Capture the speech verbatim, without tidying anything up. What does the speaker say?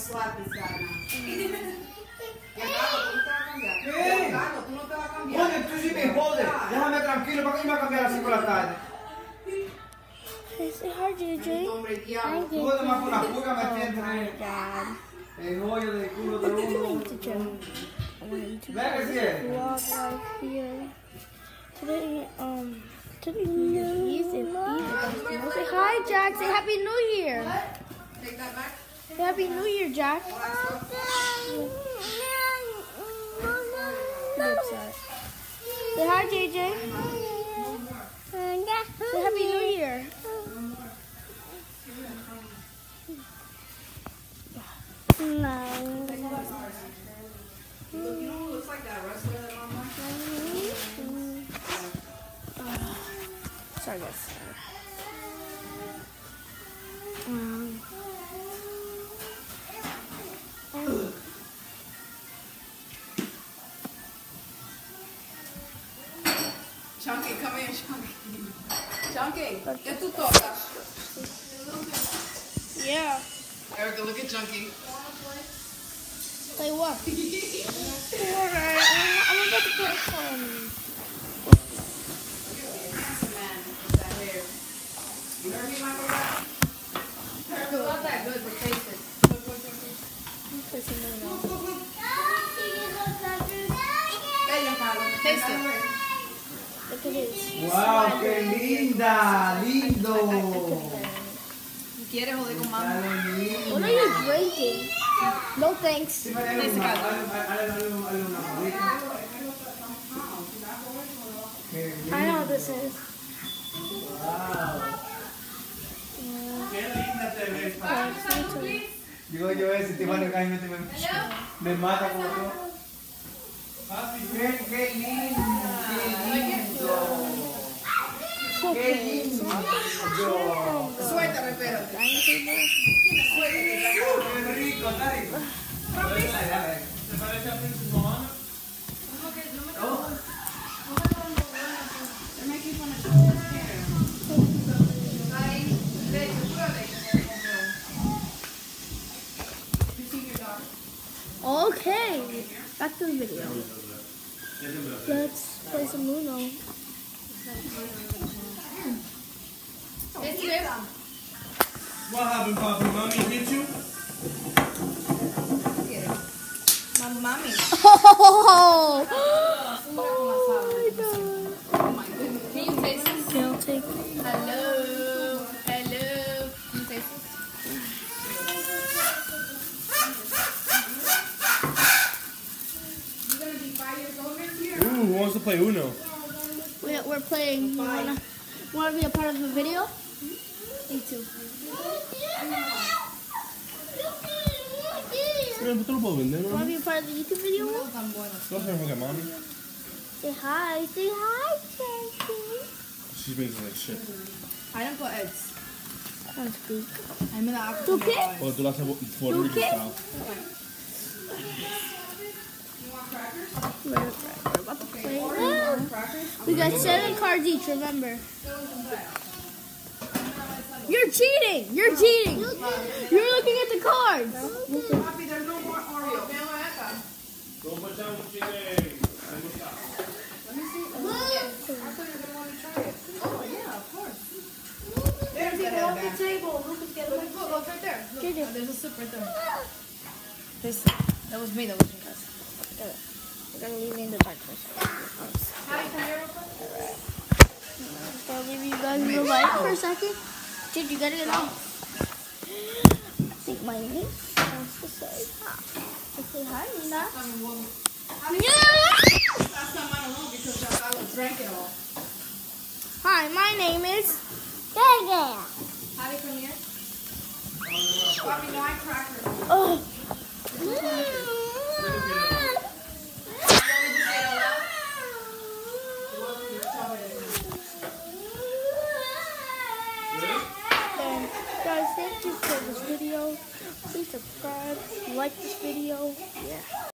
swap this guy now. Carlos, tú no te vas a cambiar. ¿Qué? Carlos, tú no te vas a cambiar. Oye, tú sí me jodes. Déjame tranquilo, ¿para qué me va a cambiar a las cinco de la tarde? Say hi, J J. Hombre, Hi, diablo. J J. Tú además con la fuga me Oh entiendes. my God. El hoyo del culo de uno. Teacher, I wanted to Ven que sí es. vlog right here. Today, um, today is Eve and Say hi, Jack. Say Happy New Year. Take that back. Say Happy New Year, Jack. Say hi, J J. Say Happy New Year. No. Looks like that wrestler that mom likes. Sorry, guys. Um, Chunky, come here, Chunky. Chunky, ¿qué tú tocas? yeah. Erica, look at Chunky. Play what? Alright, I'm about to play some. Handsome man with that hair. You heard me, Michael? Erica, not that good, but taste it. Look, look, look, look. Play some more. Look, look, look. There you go, taste it. Look at this. Wow, qué linda, lindo. ¿Quieres joder con mamá? Dale, lindo. What are you drinking? No thanks. Sí, dale, dale, una- dale, dale, dale, dale una jarrita. Qué lindo. I know what this is. Wow. Qué linda te ves. Digo yo ese, te van a caer, me, me mata como tú. Qué, qué lindo, qué lindo. Qué lindo. Suéltame, pero. Qué rico, está rico. Dale, dale. ¿Te parece a Princess Moana? Oh. Okay, back to the video. Let's play some Uno. What happened, Papa? Mommy hit you? My mommy. Oh, Oh my goodness. Can you taste this? okay, I'll take. Hello. Hello. Can you taste this? You're gonna be five years old next year? Ooh, who wants to play Uno? We're, we're playing. You wanna, wanna be a part of the video? Me too. Mira, tú lo puedo vender, Wanna ¿no? be a part of the YouTube video? Tan bueno. Tú haces mejor que mami. Say hi. Say hi, Chelsea. She's making like shit. I don't put eggs. Sounds good. Ay, me da asco. ¿Tú qué? O tú lo haces Puerto ¿Tú Rican qué? style. We're, we're about to play now. We got seven cards each, remember. You're cheating! You're cheating! You're looking at the cards! Papi, there's no more Oreo. ¿Cómo estamos, chile? Let me see. Yes. I thought you were going to want to try it. Oh, yeah, of course. There's the off the table. Lucas, get it. Look, look, right there. Look, Get it. oh, there's a soup right there. This, that was me, that was you guys. We're gonna leave it in the dark for a second. Hi, can you real So I'll leave you guys in the light for a second. Dude, you gotta get off. I think my niece wants to say hi. Say hi, Nina. That's not mine alone because I was drank it all. Hi, my name is Gaga. How do you come here? Papi, no hay crackers. Oh. And guys, thank you for this video. Please subscribe, like this video. Yeah.